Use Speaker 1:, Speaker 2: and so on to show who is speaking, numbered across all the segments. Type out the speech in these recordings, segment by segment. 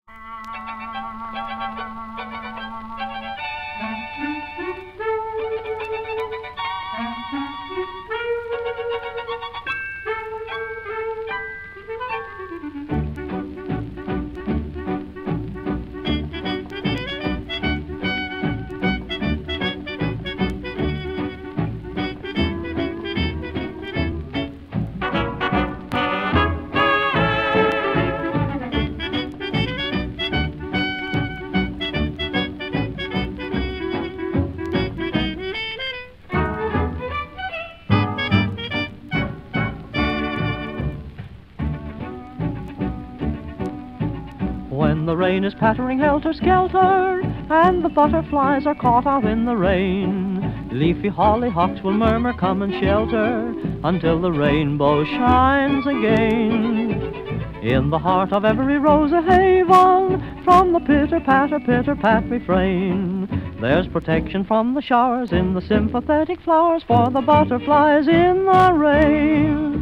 Speaker 1: When the rain is pattering helter-skelter, and the butterflies are caught out in the rain, leafy hollyhocks will murmur, "Come and shelter," until the rainbow shines again. In the heart of every rose a haven, from the pitter-pat refrain. There's protection from the showers in the sympathetic flowers for the butterflies in the rain.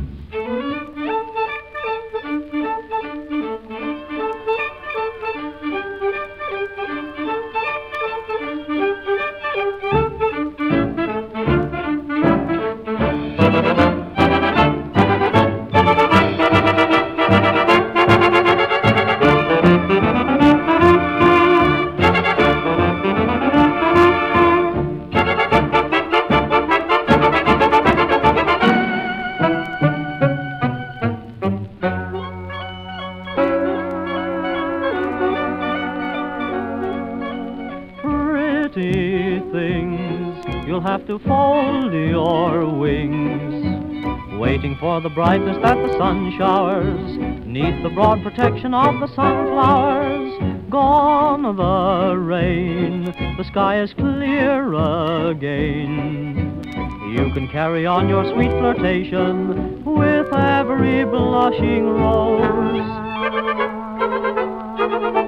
Speaker 1: Pretty things, you'll have to fold your wings, waiting for the brightness that the sun showers, neath the broad protection of the sunflowers. Gone the rain, the sky is clear again. You can carry on your sweet flirtation with every blushing rose.